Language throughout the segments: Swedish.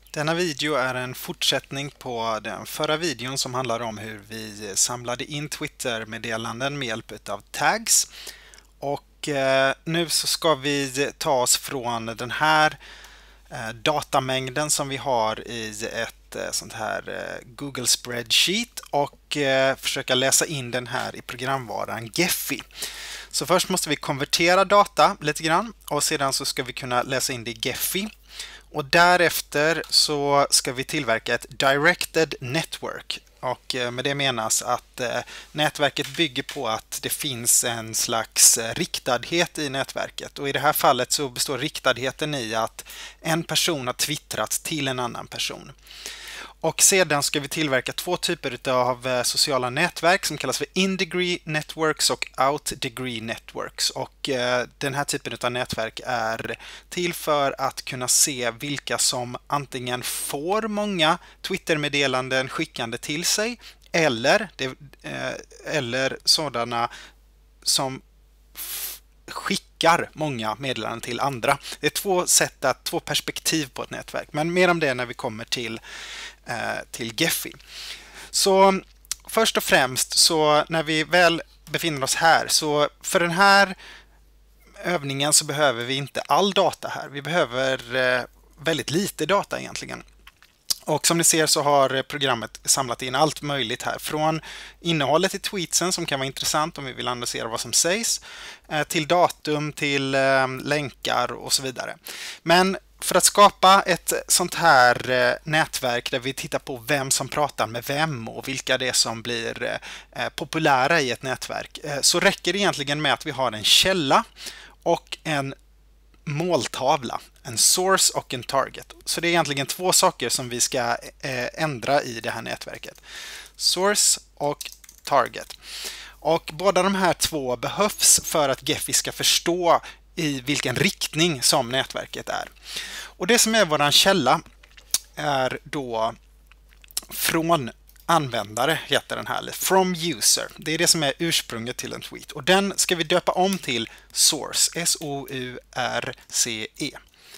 Denna video är en fortsättning på den förra videon som handlar om hur vi samlade in Twitter-meddelanden med hjälp av tags. Och nu så ska vi ta oss från den här datamängden som vi har i ett sånt här Google Spreadsheet och försöka läsa in den här i programvaran Gephi. Så först måste vi konvertera data lite grann och sedan så ska vi kunna läsa in det i Gephi. Och därefter så ska vi tillverka ett Directed Network. Och med det menas att nätverket bygger på att det finns en slags riktadhet i nätverket. Och i det här fallet så består riktadheten i att en person har twittrat till en annan person. Och sedan ska vi tillverka två typer av sociala nätverk som kallas för in-degree networks och out-degree networks. Och den här typen av nätverk är till för att kunna se vilka som antingen får många Twitter-meddelanden skickande till sig eller sådana som skickar många meddelanden till andra. Det är två perspektiv på ett nätverk, men mer om det när vi kommer till Gephi. Så först och främst så när vi väl befinner oss här, så för den här övningen så behöver vi inte all data här. Vi behöver väldigt lite data egentligen. Och som ni ser så har programmet samlat in allt möjligt här. Från innehållet i tweetsen som kan vara intressant om vi vill analysera vad som sägs, till datum, till länkar och så vidare. Men för att skapa ett sånt här nätverk där vi tittar på vem som pratar med vem och vilka det är som blir populära i ett nätverk, så räcker det egentligen med att vi har en källa och en måltavla, en source och en target. Så det är egentligen två saker som vi ska ändra i det här nätverket. Source och target. Och båda de här två behövs för att Gephi ska förstå i vilken riktning som nätverket är. Och det som är våran källa är då från användare, heter den här, eller from user. Det är det som är ursprunget till en tweet. Och den ska vi döpa om till source, S-O-U-R-C-E.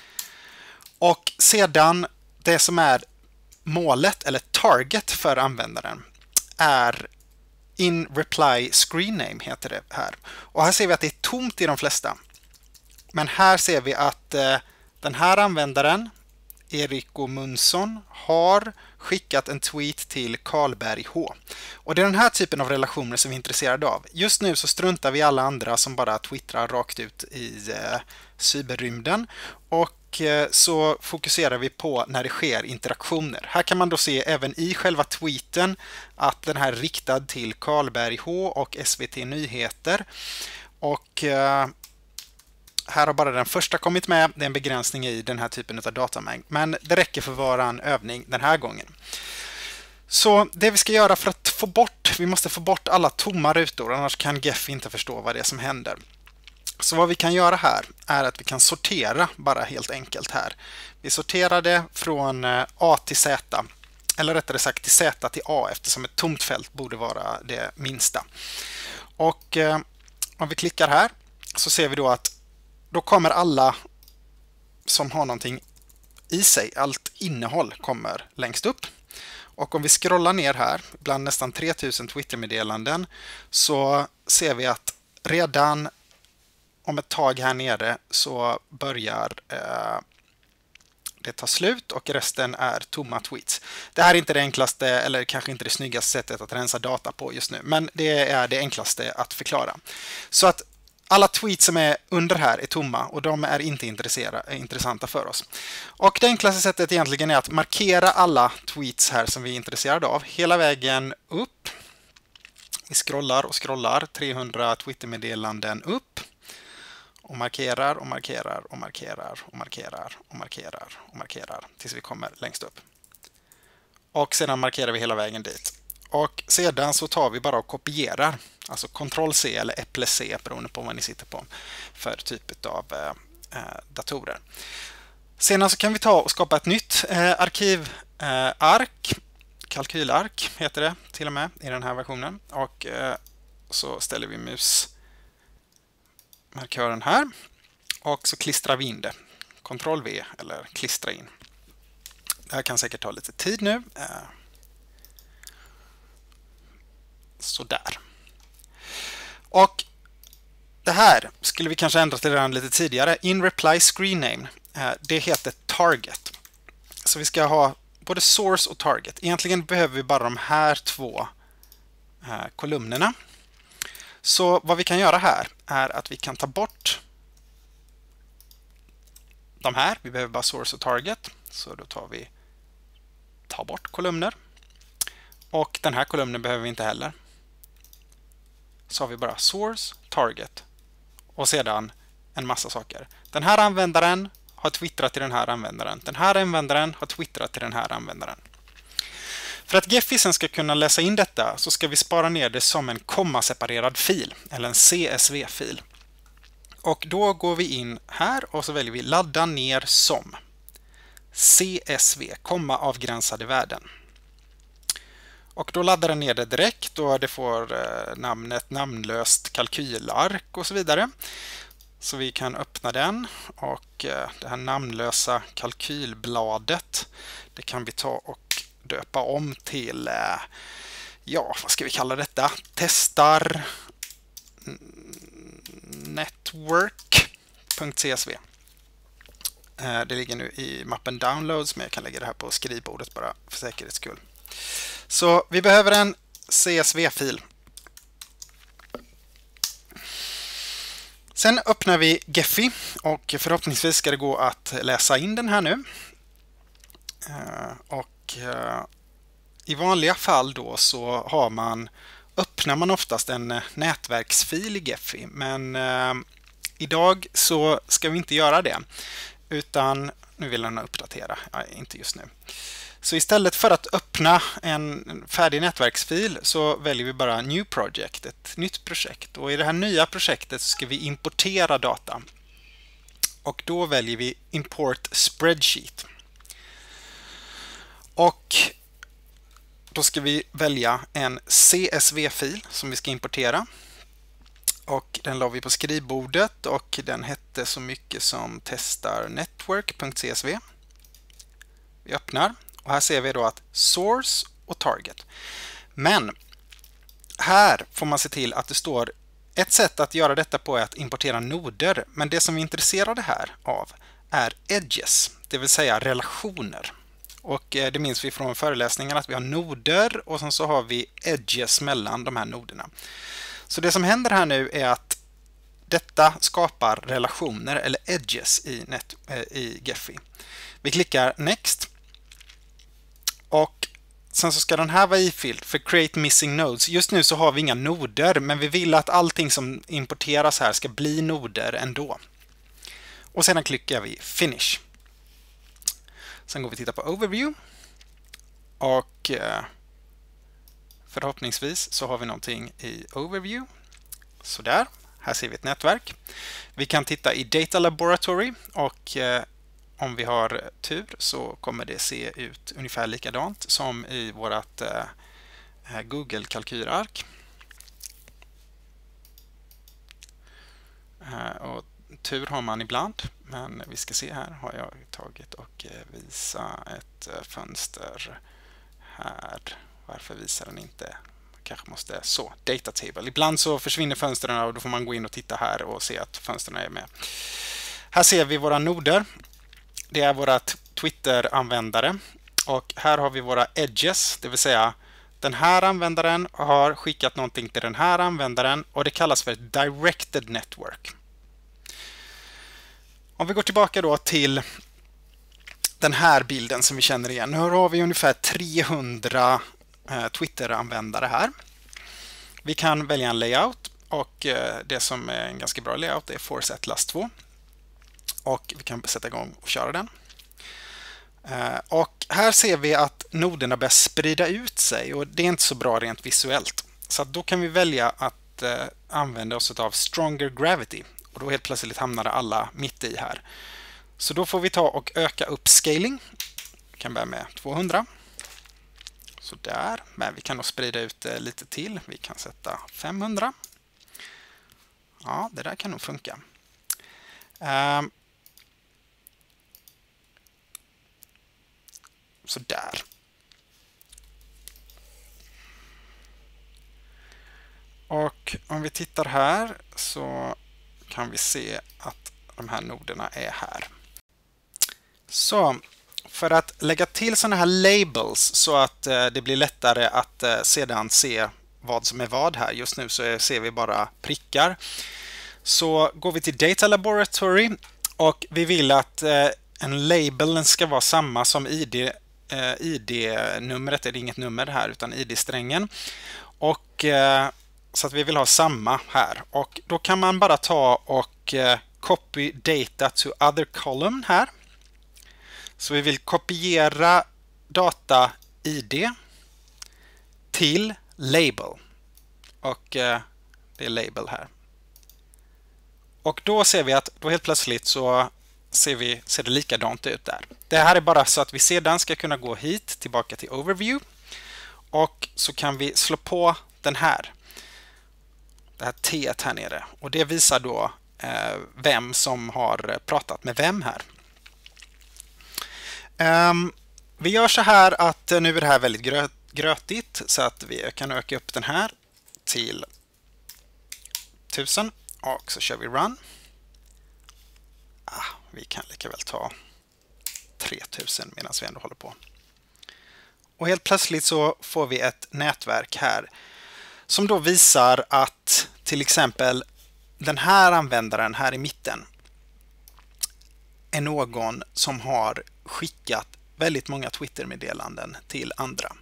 Och sedan det som är målet eller target för användaren är in reply screen name, heter det här. Och här ser vi att det är tomt i de flesta. Men här ser vi att den här användaren, Eriko Munson, har skickat en tweet till Karlberg H. Och det är den här typen av relationer som vi är intresserade av. Just nu så struntar vi alla andra som bara twittrar rakt ut i cyberrymden. Och så fokuserar vi på när det sker interaktioner. Här kan man då se även i själva tweeten att den här är riktad till Karlberg H och SVT Nyheter. Och här har bara den första kommit med. Det är en begränsning i den här typen av datamängd. Men det räcker för våran övning den här gången. Så det vi ska göra för att vi måste få bort alla tomma rutor. Annars kan Gephi inte förstå vad det är som händer. Så vad vi kan göra här är att vi kan sortera bara helt enkelt här. Vi sorterar det från A till Z. Eller rättare sagt till Z till A, eftersom ett tomt fält borde vara det minsta. Och om vi klickar här så ser vi då att då kommer alla som har någonting i sig, allt innehåll kommer längst upp. Och om vi scrollar ner här, bland nästan 3000 Twitter-meddelanden, så ser vi att redan om ett tag här nere så börjar det ta slut och resten är tomma tweets. Det här är inte det enklaste eller kanske inte det snyggaste sättet att rensa data på just nu, men det är det enklaste att förklara. Så att alla tweets som är under här är tomma och de är inte intressanta för oss. Och det enklaste sättet egentligen är att markera alla tweets här som vi är intresserade av hela vägen upp. Vi scrollar och scrollar 300 Twitter-meddelanden upp och markerar och markerar och markerar och markerar och markerar och markerar tills vi kommer längst upp. Och sedan markerar vi hela vägen dit. Och sedan så tar vi bara och kopierar, alltså Ctrl-C eller Äpple-C beroende på vad ni sitter på för typ av datorer. Sedan så kan vi ta och skapa ett nytt arkivark, kalkylark heter det till och med i den här versionen. Och så ställer vi musmarkören här och så klistrar vi in det. Ctrl-V eller klistra in. Det här kan säkert ta lite tid nu. Sådär. Och det här skulle vi kanske ändra till redan lite tidigare. In reply screen name. Det heter target. Så vi ska ha både source och target. Egentligen behöver vi bara de här två kolumnerna. Så vad vi kan göra här är att vi kan ta bort de här. Vi behöver bara source och target. Så då tar bort kolumner. Och den här kolumnen behöver vi inte heller. Så har vi bara source, target och sedan en massa saker. Den här användaren har twittrat till den här användaren. Den här användaren har twittrat till den här användaren. För att Gephi sen ska kunna läsa in detta så ska vi spara ner det som en kommaseparerad fil eller en CSV-fil. Och då går vi in här och så väljer vi ladda ner som CSV, avgränsade värden. Och då laddar den ner det direkt och det får namnet namnlöst kalkylark och så vidare. Så vi kan öppna den och det här namnlösa kalkylbladet, det kan vi ta och döpa om till, ja, vad ska vi kalla detta? Testar network.csv. Det ligger nu i mappen downloads, men jag kan lägga det här på skrivbordet bara för säkerhets skull. Så vi behöver en CSV-fil. Sen öppnar vi Gephi och förhoppningsvis ska det gå att läsa in den här nu. I vanliga fall då så öppnar man oftast en nätverksfil i Gephi, men idag så ska vi inte göra det, utan nu vill den uppdatera, inte just nu. Så istället för att öppna en färdig nätverksfil så väljer vi bara New Project, ett nytt projekt. Och i det här nya projektet ska vi importera data. Och då väljer vi Import Spreadsheet. Och då ska vi välja en CSV-fil som vi ska importera. Och den la vi på skrivbordet och den hette så mycket som testar network.csv. Vi öppnar. Och här ser vi då att source och target. Men här får man se till att det står ett sätt att göra detta på är att importera noder. Men det som vi är intresserade här av är edges, det vill säga relationer. Och det minns vi från föreläsningen att vi har noder och sen så har vi edges mellan de här noderna. Så det som händer här nu är att detta skapar relationer eller edges i Gephi. Vi klickar Next. Och sen så ska den här vara ifylld för Create Missing Nodes. Just nu så har vi inga noder, men vi vill att allting som importeras här ska bli noder ändå. Och sedan klickar vi Finish. Sen går vi och tittar på Overview. Och förhoppningsvis så har vi någonting i Overview. Så där. Här ser vi ett nätverk. Vi kan titta i Data Laboratory och om vi har tur så kommer det se ut ungefär likadant som i vårt Google kalkylark. Och tur har man ibland, men vi ska se här har jag tagit och visa ett fönster här. Varför visar den inte? Kanske måste så, Data Table. Ibland så försvinner fönstren och då får man gå in och titta här och se att fönstren är med. Här ser vi våra noder. Det är våra Twitter-användare och här har vi våra edges, det vill säga den här användaren har skickat någonting till den här användaren och det kallas för ett directed network. Om vi går tillbaka då till den här bilden som vi känner igen. Nu har vi ungefär 300 Twitter-användare här. Vi kan välja en layout och det som är en ganska bra layout är Force Atlas 2. Och vi kan sätta igång och köra den. Och här ser vi att noderna börjar sprida ut sig och det är inte så bra rent visuellt. Så då kan vi välja att använda oss av Stronger Gravity och då helt plötsligt hamnar alla mitt i här. Så då får vi ta och öka upp scaling. Vi kan börja med 200. Så där, men vi kan nog sprida ut det lite till. Vi kan sätta 500. Ja, det där kan nog funka. Så där. Och om vi tittar här så kan vi se att de här noderna är här. Så för att lägga till sådana här labels så att det blir lättare att sedan se vad som är vad här. Just nu så ser vi bara prickar. Så går vi till Data Laboratory och vi vill att en label ska vara samma som ID-numret. Det är inget nummer här utan ID-strängen. Och så att vi vill ha samma här. Och då kan man bara ta och copy data to other column här. Så vi vill kopiera data ID till label. Och det är label här. Och då ser vi att då helt plötsligt så ser det likadant ut där. Det här är bara så att vi sedan ska kunna gå hit tillbaka till overview. Och så kan vi slå på den här. Det här T här nere. Och det visar då vem som har pratat med vem här. Vi gör så här att nu är det här väldigt grötigt så att vi kan öka upp den här till 1000 och så kör vi run. Vi kan lika väl ta 3000 medan vi ändå håller på. Och helt plötsligt så får vi ett nätverk här som då visar att till exempel den här användaren här i mitten är någon som har skickat väldigt många Twitter-meddelanden till andra.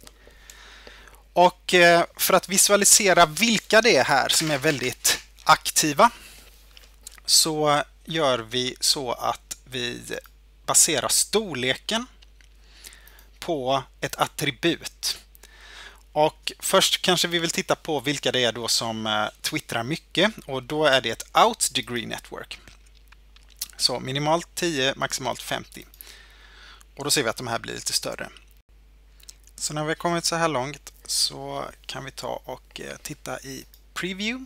Och för att visualisera vilka det är här som är väldigt aktiva så gör vi så att vi baserar storleken på ett attribut. Och först kanske vi vill titta på vilka det är då som twittrar mycket och då är det ett out degree network. Så minimalt 10, maximalt 50. Och då ser vi att de här blir lite större. Så när vi har kommit så här långt så kan vi ta och titta i preview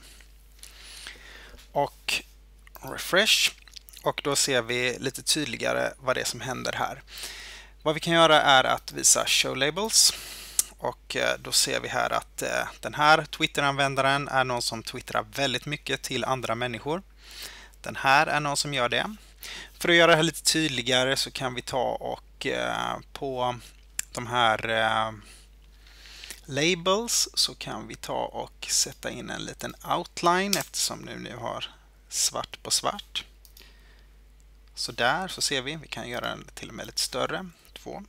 och refresh. Och då ser vi lite tydligare vad det är som händer här. Vad vi kan göra är att visa show labels. Och då ser vi här att den här Twitter-användaren är någon som twittrar väldigt mycket till andra människor. Den här är någon som gör det. För att göra det här lite tydligare så kan vi ta och på de här labels så kan vi ta och sätta in en liten outline eftersom nu har svart på svart. Så där så ser vi kan göra den till och med lite större. 2.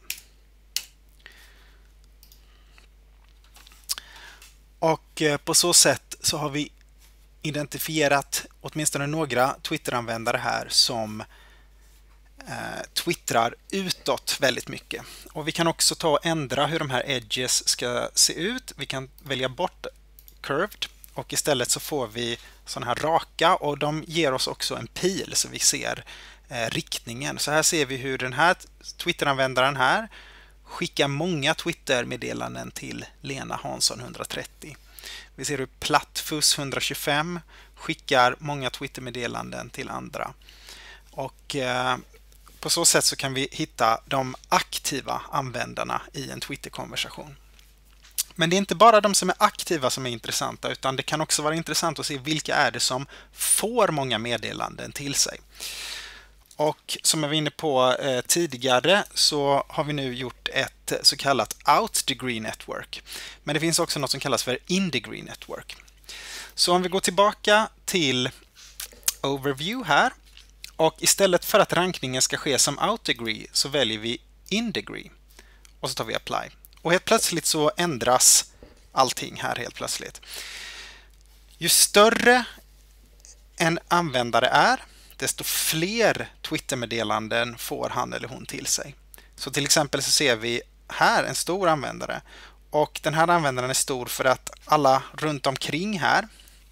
Och på så sätt så har vi identifierat åtminstone några Twitter-användare här som twittrar utåt väldigt mycket. Och vi kan också ta och ändra hur de här edges ska se ut. Vi kan välja bort curved och istället så får vi sådana här raka och de ger oss också en pil så vi ser riktningen. Så här ser vi hur den här Twitter-användaren här skickar många Twitter-meddelanden till Lena Hansson 130. Vi ser hur Plattfuss 125 skickar många Twitter-meddelanden till andra. Och på så sätt så kan vi hitta de aktiva användarna i en Twitter-konversation. Men det är inte bara de som är aktiva som är intressanta utan det kan också vara intressant att se vilka är det som får många meddelanden till sig. Och som jag var inne på tidigare så har vi nu gjort ett så kallat out degree network. Men det finns också något som kallas för in degree network. Så om vi går tillbaka till overview här och istället för att rankningen ska ske som out degree så väljer vi in degree och så tar vi apply. Och helt plötsligt så ändras allting här helt plötsligt. Ju större en användare är desto fler Twitter-meddelanden får han eller hon till sig. Så till exempel så ser vi här en stor användare och den här användaren är stor för att alla runt omkring här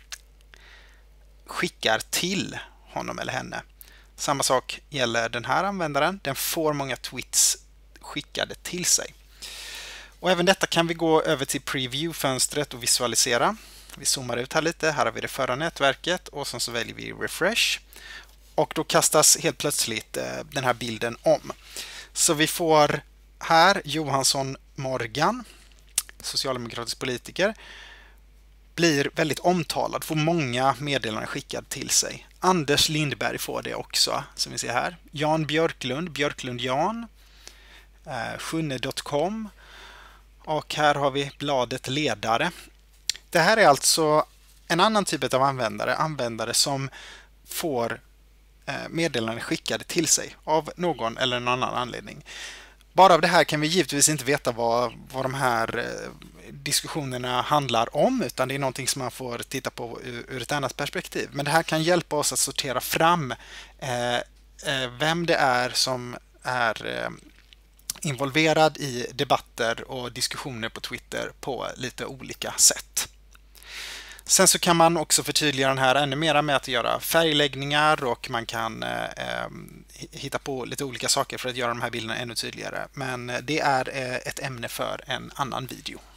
skickar till honom eller henne. Samma sak gäller den här användaren. Den får många tweets skickade till sig. Och även detta kan vi gå över till preview-fönstret och visualisera. Vi zoomar ut här lite. Här har vi det förra nätverket och sen så väljer vi refresh. Och då kastas helt plötsligt den här bilden om. Så vi får här, Johansson Morgan, socialdemokratisk politiker, blir väldigt omtalad, får många meddelanden skickade till sig. Anders Lindberg får det också, som vi ser här. Jan Björklund, Björklund Jan, Sjunne.com, och här har vi bladet Ledare. Det här är alltså en annan typ av användare som får meddelanden skickade till sig av någon eller någon annan anledning. Bara av det här kan vi givetvis inte veta vad de här diskussionerna handlar om, utan det är någonting som man får titta på ur ett annat perspektiv. Men det här kan hjälpa oss att sortera fram vem det är som är involverad i debatter och diskussioner på Twitter på lite olika sätt. Sen så kan man också förtydliga den här ännu mer med att göra färgläggningar, och man kan hitta på lite olika saker för att göra de här bilderna ännu tydligare. Men det är ett ämne för en annan video.